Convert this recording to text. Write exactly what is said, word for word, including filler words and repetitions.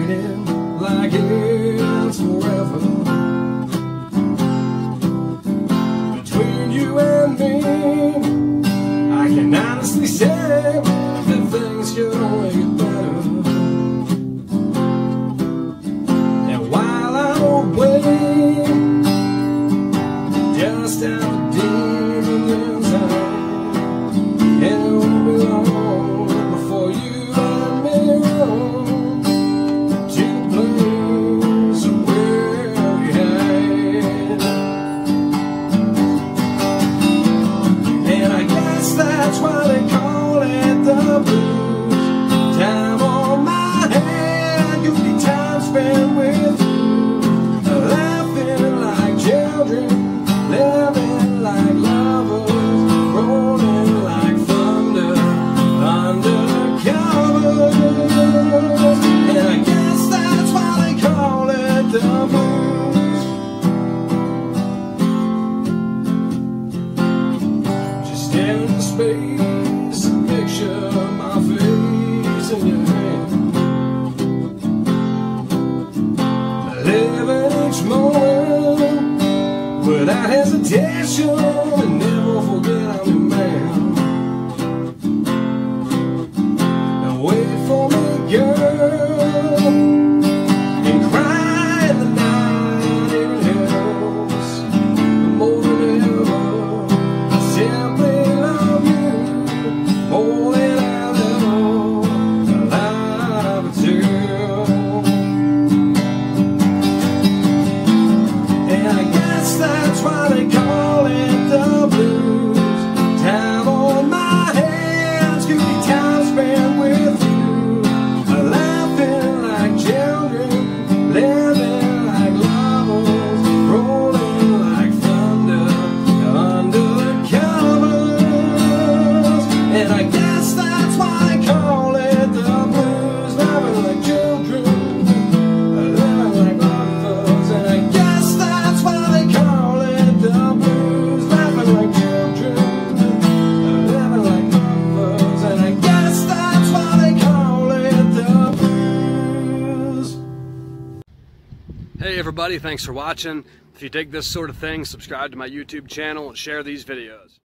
waiting like it's forever between you and me. I can honestly say that things could only get better. And while I'm away, just out of demon inside, and it won't be long before you and me home to the place where we had. And I guess that's why they call it the blues. Time on my hand, could be time spent with you, laughing like children, living like lovers, rolling like thunder under covers. And I guess that's why they call it the blues. Just stand in space and picture my face in your hand, living each moment without hesitation, and never forget I'm your man. Now wait for me, girl, and cry in the night. It helps more than ever. I simply love you more than I'll ever lie to tell. And I guess that's why they call it the blues. Time on my hands, could be time spent with you, laughing like children, living like lovers, rolling like thunder under the covers. And I guess that's why they call it the blues. Laughing like children, living like lovers. And I guess that's why they call it the blues. Laughing like children, living like lovers. And I guess that's why they call it the blues. Hey everybody, thanks for watching. If you dig this sort of thing, subscribe to my YouTube channel and share these videos.